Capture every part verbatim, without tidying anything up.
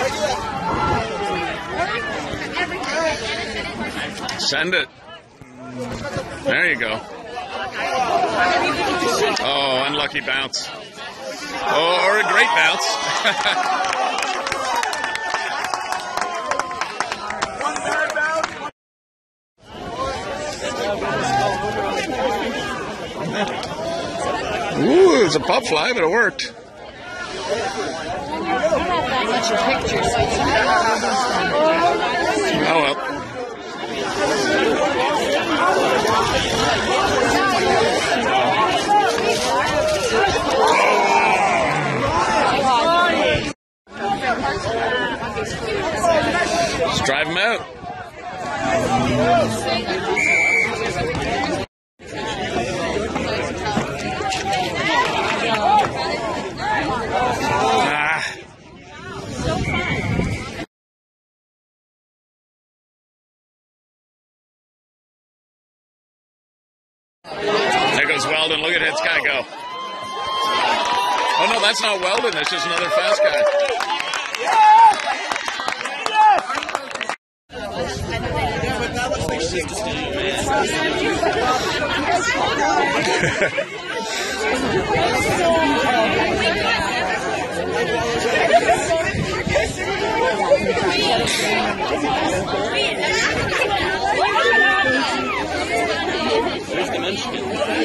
Send it. There you go. Oh, unlucky bounce. Oh, or a great bounce. Ooh, it was a pop fly, but it worked. Oh well. Let's drive him out. Ah. There goes Weldon. Look at this guy go. Oh no, that's not Weldon. That's just another fast guy. Where's the Munchkin?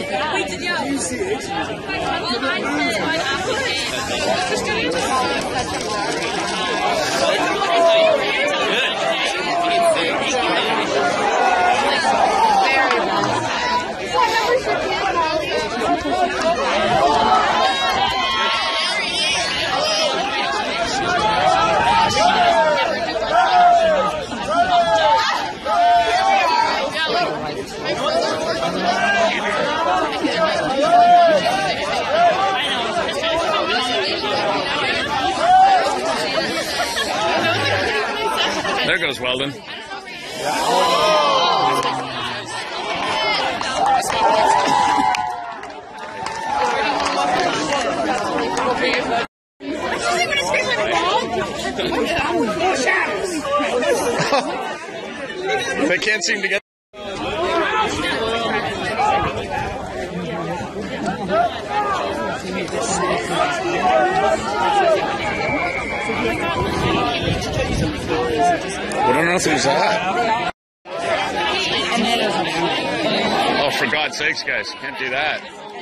There goes Weldon. They can't seem to get. I don't know who's that. Oh, for God's sakes, guys, can't do that.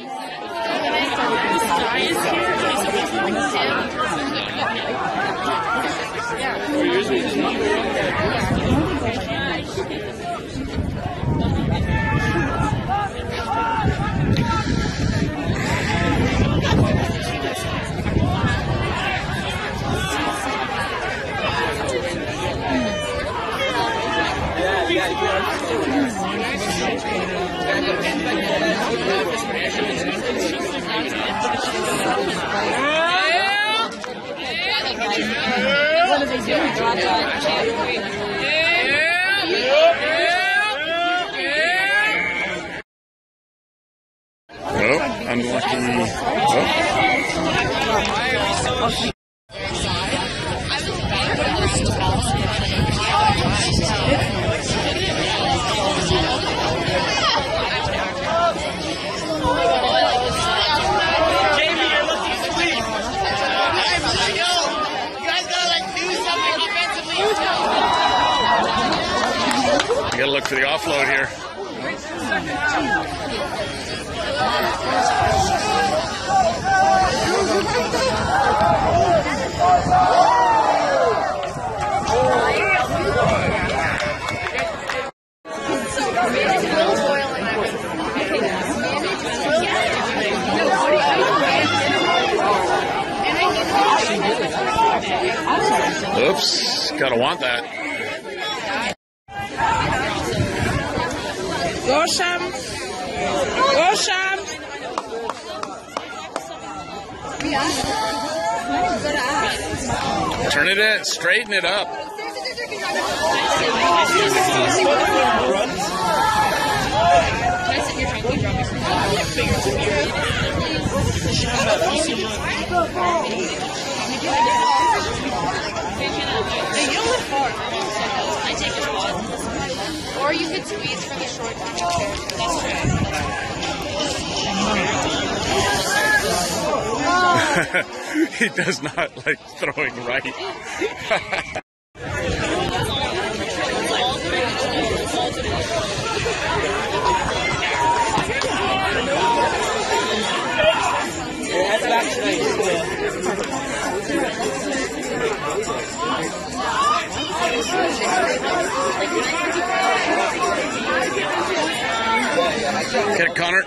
What are they doing? Oh, unlucky. Oh. You gotta look for the offload here. Oops, gotta want that. Go, Sham. Go, Sham. Turn it in, straighten it up. Can I sit your I take a shot. Or you could squeeze from the short chair. That's true. He does not like throwing right. Okay, Connor.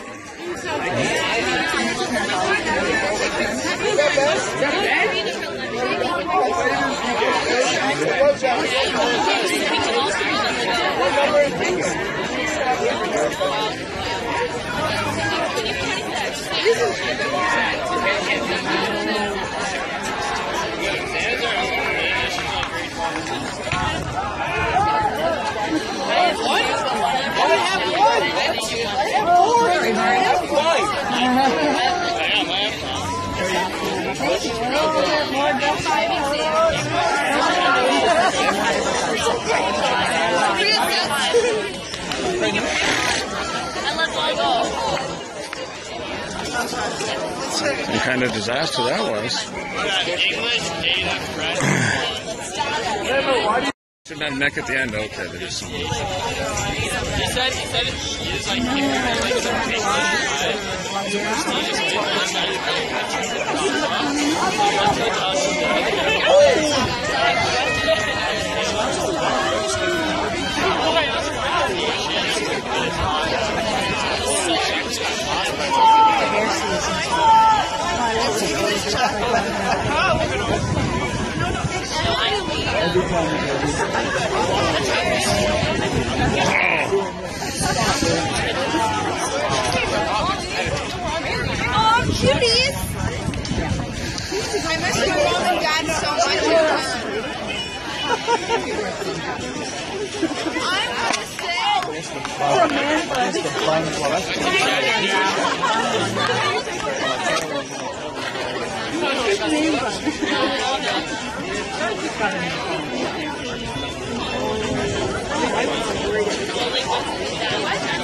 What kind of disaster that was. Shouldn't have neck at the end. Okay, there is some. He said, he said it is like, Oh, cuties! I miss my mom and dad so much. I'm gonna say. Poor man.